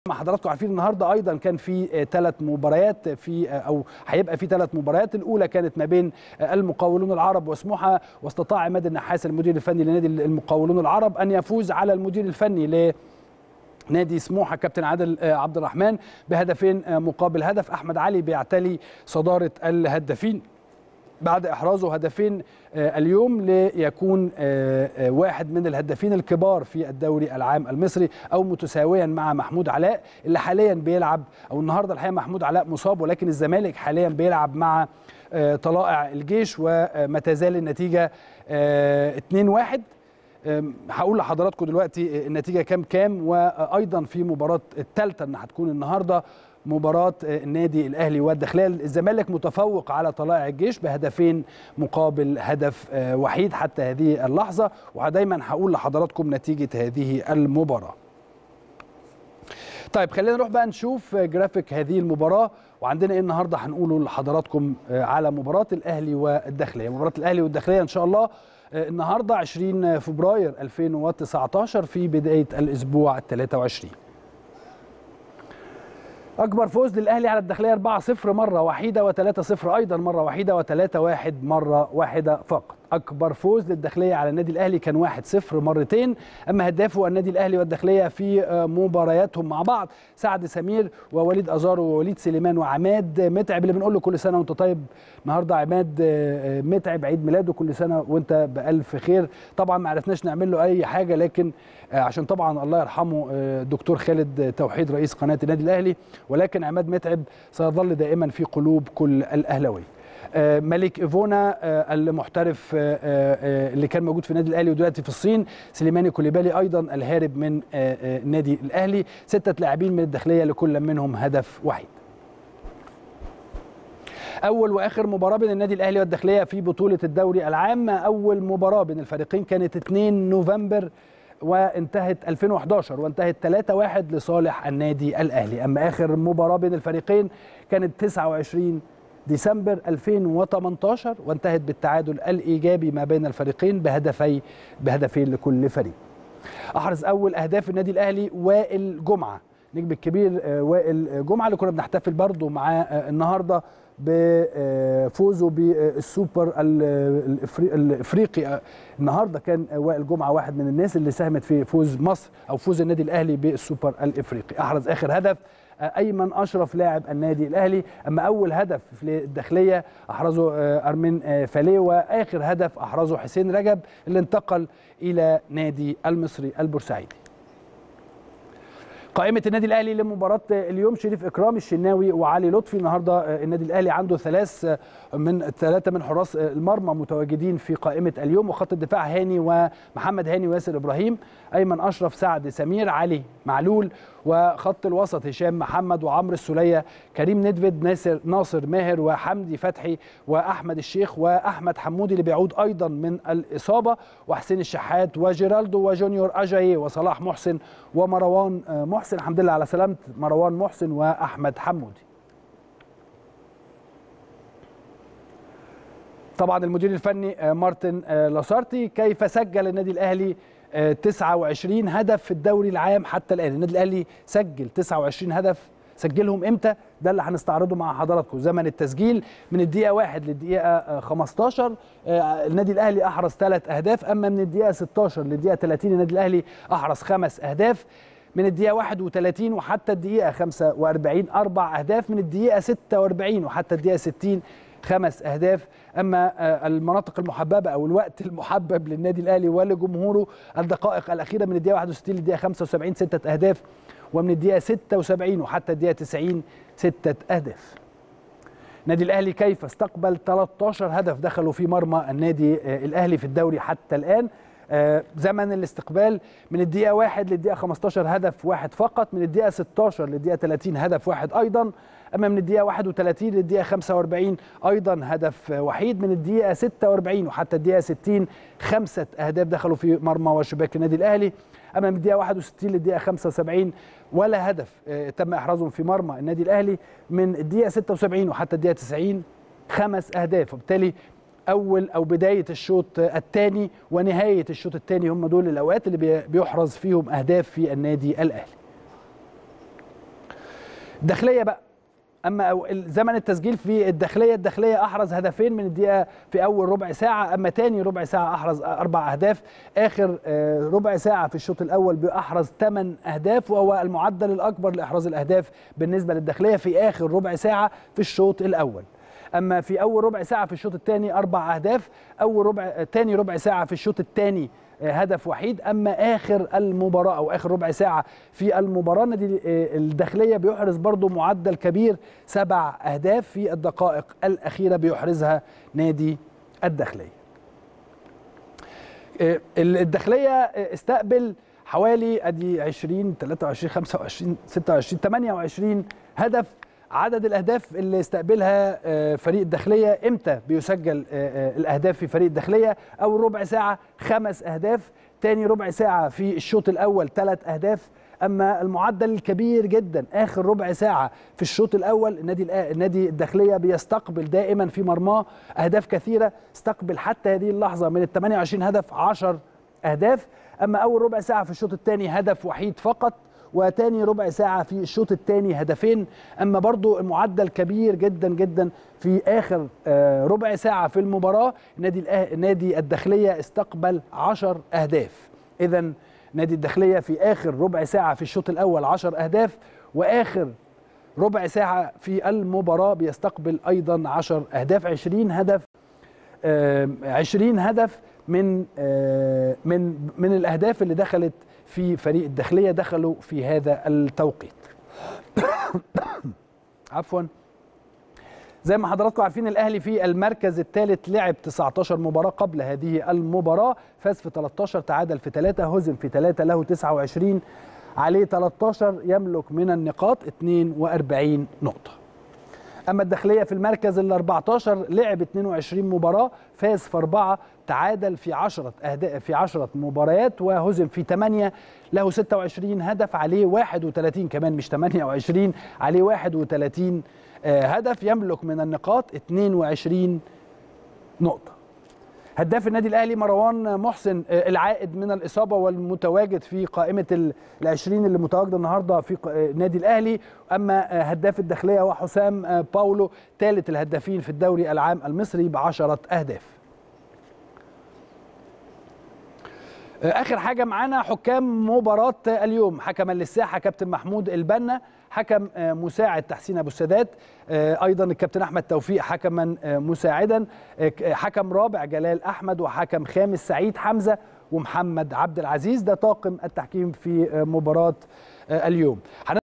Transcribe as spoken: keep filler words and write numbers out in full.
مع حضراتكم عارفين النهارده ايضا كان في ثلاث مباريات في او هيبقى في ثلاث مباريات. الاولى كانت ما بين المقاولون العرب وسموحه، واستطاع عماد النحاس المدير الفني لنادي المقاولون العرب ان يفوز على المدير الفني لنادي سموحه كابتن عادل عبد الرحمن بهدفين مقابل هدف. احمد علي بيعتلي صداره الهدافين بعد احرازه هدفين اليوم ليكون واحد من الهدافين الكبار في الدوري العام المصري، او متساويا مع محمود علاء اللي حاليا بيلعب، او النهارده الحقيقه محمود علاء مصاب، ولكن الزمالك حاليا بيلعب مع طلائع الجيش وما تزال النتيجه اتنين واحد. هقول لحضراتكم دلوقتي النتيجه كام كام، وايضا في مباراه الثالثه اللي هتكون النهارده مباراة النادي الأهلي والداخلية. الزمالك متفوق على طلائع الجيش بهدفين مقابل هدف وحيد حتى هذه اللحظة، ودايما هقول لحضراتكم نتيجة هذه المباراة. طيب خلينا نروح بقى نشوف جرافيك هذه المباراة، وعندنا ايه النهارده هنقوله لحضراتكم على مباراة الأهلي والداخلية. مباراة الأهلي والداخلية إن شاء الله النهارده عشرين فبراير ألفين وتسعتاشر في بداية الأسبوع الثالث والعشرين. أكبر فوز للأهلي على الداخلية أربعة صفر مرة وحيدة، وثلاثة صفر أيضا مرة وحيدة، وثلاثة واحد مرة واحدة فقط. أكبر فوز للداخلية على النادي الأهلي كان واحد صفر مرتين. أما هدافو النادي الأهلي والداخلية في مبارياتهم مع بعض سعد سمير ووليد أزارو ووليد سليمان وعماد متعب، اللي بنقول له كل سنة وأنت طيب. النهارده عماد متعب عيد ميلاده، كل سنة وأنت بألف خير. طبعا ما عرفناش نعمل له أي حاجة، لكن عشان طبعا الله يرحمه الدكتور خالد توحيد رئيس قناة النادي الأهلي، ولكن عماد متعب سيظل دائما في قلوب كل الأهلاوية. ملك إيفونا المحترف اللي كان موجود في النادي الأهلي ودلوقتي في الصين، سليماني كوليبالي أيضا الهارب من النادي الأهلي. ستة لاعبين من الداخلية لكل منهم هدف وحيد. أول وآخر مباراة بين النادي الأهلي والداخلية في بطولة الدوري العام، أول مباراة بين الفريقين كانت اتنين نوفمبر وانتهت ألفين وحداشر وانتهت ثلاثة واحد لصالح النادي الأهلي. أما آخر مباراة بين الفريقين كانت تسعة وعشرين ديسمبر ألفين وتمنتاشر وانتهت بالتعادل الإيجابي ما بين الفريقين بهدفي بهدفين لكل فريق. أحرز أول أهداف النادي الأهلي وائل جمعة، نجم الكبير وائل جمعة اللي كنا بنحتفل برضه معاه النهارده بفوزه بالسوبر الافريقي. النهارده كان وائل جمعه واحد من الناس اللي ساهمت في فوز مصر او فوز النادي الاهلي بالسوبر الافريقي. احرز اخر هدف ايمن اشرف لاعب النادي الاهلي. اما اول هدف للداخليه احرزه ارمين فاليه، واخر هدف احرزه حسين رجب اللي انتقل الى نادي المصري البورسعيدي. قائمة النادي الأهلي لمباراة اليوم: شريف إكرامي، الشناوي، وعلي لطفي. النهارده النادي الأهلي عنده ثلاث من ثلاثة من حراس المرمى متواجدين في قائمة اليوم، وخط الدفاع هاني ومحمد هاني وياسر إبراهيم، أيمن أشرف، سعد سمير، علي معلول، وخط الوسط هشام محمد وعمرو السولية، كريم ندفد، ناصر ناصر ماهر، وحمدي فتحي، وأحمد الشيخ، وأحمد حمودي اللي بيعود أيضا من الإصابة، وحسين الشحات، وجيرالدو، وجونيور أجاي، وصلاح محسن، ومروان محسن. الحمد لله على سلامة مروان محسن وأحمد حمودي. طبعا المدير الفني مارتن لاسارتي. كيف سجل النادي الأهلي تسعة وعشرين هدف في الدوري العام حتى الآن؟ النادي الأهلي سجل تسعة وعشرين هدف. سجلهم امتى؟ ده اللي هنستعرضه مع حضراتكم. زمن التسجيل من الدقيقة واحد للدقيقة خمستاشر النادي الأهلي أحرز ثلاث أهداف. أما من الدقيقة ستاشر للدقيقة ثلاثين النادي الأهلي أحرز خمس أهداف. من الدقيقة واحد وثلاثين وحتى الدقيقة خمسة وأربعين أربع أهداف. من الدقيقة ستة وأربعين وحتى الدقيقة ستين خمس أهداف. أما المناطق المحببة أو الوقت المحبب للنادي الأهلي ولجمهوره: الدقائق الأخيرة من الدقيقة واحد وستين للدقيقة خمسة وسبعين ستة أهداف. ومن الدقيقة ستة وسبعين وحتى الدقيقة تسعين ستة أهداف. النادي الأهلي كيف استقبل ثلاثة عشر هدف دخلوا في مرمى النادي الأهلي في الدوري حتى الآن. زمن الاستقبال من الدقيقة واحد للدقيقة خمستاشر هدف واحد فقط. من الدقيقة ستاشر للدقيقة ثلاثين هدف واحد أيضا. أما من الدقيقة واحد وثلاثين للدقيقة خمسة وأربعين أيضا هدف وحيد. من الدقيقة ستة وأربعين وحتى الدقيقة ستين خمسة أهداف دخلوا في مرمى وشباك النادي الأهلي. أما من الدقيقة واحد وستين للدقيقة خمسة وسبعين ولا هدف تم إحرازهم في مرمى النادي الأهلي. من الدقيقة ستة وسبعين وحتى الدقيقة تسعين خمس أهداف. وبالتالي أول أو بداية الشوط الثاني ونهاية الشوط الثاني هم دول الأوقات اللي بيحرز فيهم أهداف في النادي الأهلي. الداخليه بقى، اما زمن التسجيل في الداخليه، الداخليه احرز هدفين من الدقيقه في اول ربع ساعه، اما تاني ربع ساعه احرز اربع اهداف، اخر ربع ساعه في الشوط الاول بيحرز ثمان اهداف، وهو المعدل الاكبر لاحراز الاهداف بالنسبه للداخليه في اخر ربع ساعه في الشوط الاول. اما في اول ربع ساعه في الشوط الثاني اربع اهداف، اول ربع ثاني ربع ساعه في الشوط الثاني هدف وحيد، اما اخر المباراه او اخر ربع ساعه في المباراه نادي الداخليه بيحرز برضو معدل كبير، سبع اهداف في الدقائق الاخيره بيحرزها نادي الداخليه. الداخليه استقبل حوالي ادي عشرين ثلاثة وعشرين خمسة وعشرين ستة وعشرين ثمانية وعشرين هدف. عدد الاهداف اللي استقبلها فريق الداخليه، امتى بيسجل الاهداف في فريق الداخليه؟ اول ربع ساعه خمس اهداف، ثاني ربع ساعه في الشوط الاول ثلاث اهداف، اما المعدل الكبير جدا اخر ربع ساعه في الشوط الاول. النادي النادي الداخليه بيستقبل دائما في مرماه اهداف كثيره، استقبل حتى هذه اللحظه من ال ثمانية وعشرين هدف عشر اهداف، اما اول ربع ساعه في الشوط الثاني هدف وحيد فقط، وتاني ربع ساعة في الشوط الثاني هدفين، أما برضو المعدل كبير جدا جدا في آخر ربع ساعة في المباراة. نادي نادي الداخلية استقبل عشر أهداف. إذن نادي الداخلية في آخر ربع ساعة في الشوط الأول عشر أهداف، وآخر ربع ساعة في المباراة بيستقبل أيضا عشر أهداف، عشرين هدف عشرين هدف من من من الأهداف اللي دخلت في فريق الداخلية دخلوا في هذا التوقيت. عفوا. زي ما حضراتكم عارفين الأهلي في المركز الثالث، لعب تسعة عشر مباراة قبل هذه المباراة، فاز في ثلاثة عشر، تعادل في ثلاثة، هزم في ثلاثة، له تسعة وعشرين، عليه ثلاثة عشر، يملك من النقاط اثنين وأربعين نقطة. أما الداخلية في المركز ال أربعة عشر، لعب اثنين وعشرين مباراة، فاز في أربعة، تعادل في عشرة أهداف في عشرة مباريات، وهزم في ثمانية، له ستة وعشرين هدف، عليه واحد وثلاثين كمان مش ثمانية وعشرين، عليه واحد وثلاثين هدف، يملك من النقاط اثنين وعشرين نقطة. هداف النادي الأهلي مروان محسن العائد من الإصابة والمتواجد في قائمة العشرين اللي متواجدة النهاردة في النادي الأهلي، أما هداف الداخلية وحسام باولو ثالث الهدافين في الدوري العام المصري بعشرة أهداف. آخر حاجة معانا حكام مباراة اليوم، حكما للساحة كابتن محمود البنا، حكم مساعد تحسين أبو السادات، أيضا الكابتن أحمد توفيق حكما مساعدا، حكم رابع جلال أحمد، وحكم خامس سعيد حمزة ومحمد عبد العزيز. ده طاقم التحكيم في مباراة اليوم.